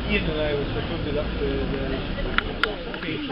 Ian and I was supposed up to the beach.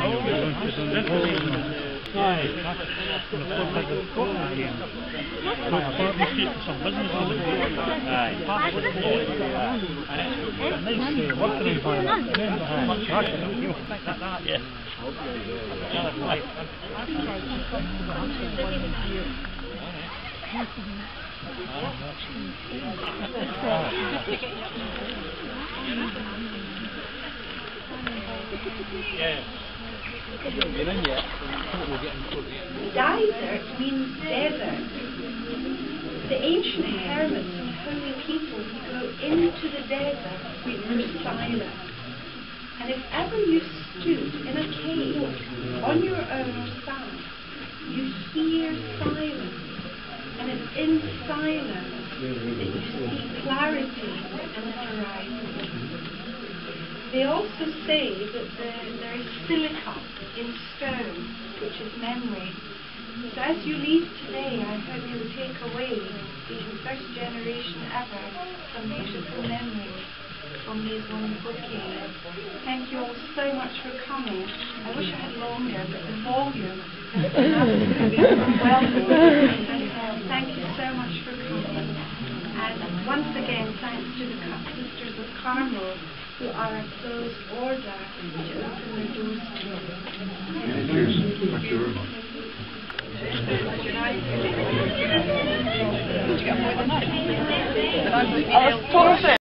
Desert means desert. The ancient hermits and holy people who go into the desert were silent. And if ever you stood in a cave on your own or sat, you hear silence. And it's in silence that you see clarity and horizon. They also say that there is silica in stone, which is memory. So as you leave today, I hope you'll take away, being the first generation ever, some beautiful memories from these wonderful caves. Thank you all so much for coming. I wish I had longer, but the volume is absolutely overwhelming. Thank you so much for coming. And once again, thanks to the Sisters of Carmel, who are a closed order to open their doors to you. Thank you very much. Did you get more than that?